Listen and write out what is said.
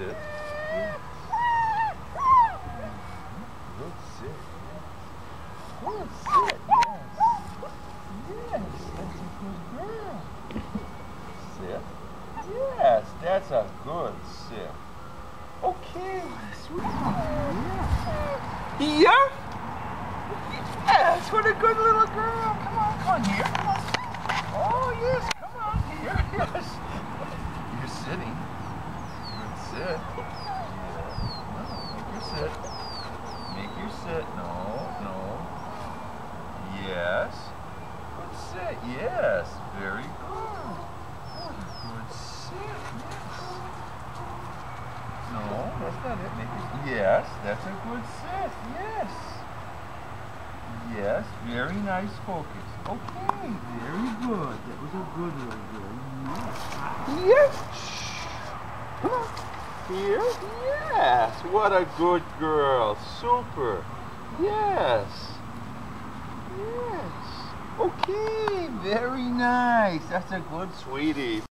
sit. Yes. Good sit. Good sit, yes. Yes, that's a good girl. Sit. Yes, that's a good sit. Okay, sweetheart. Here? Yes, what a good little girl. Come on here. Come on. Oh, yes, come on here. Yes. You're sitting. Good sit. Yeah. No, make your sit. Make your sit. No. Yes. Good sit. Yes. Very good. What a good sit. Yes. No, that's not it. Make it. Yes, that's a good sit. Yes. Yes, very nice focus. Okay, very good. That was a good one, girl. Yes. Come on. Here? Yes. What a good girl. Super. Yes. Yes. Okay, very nice. That's a good sweetie.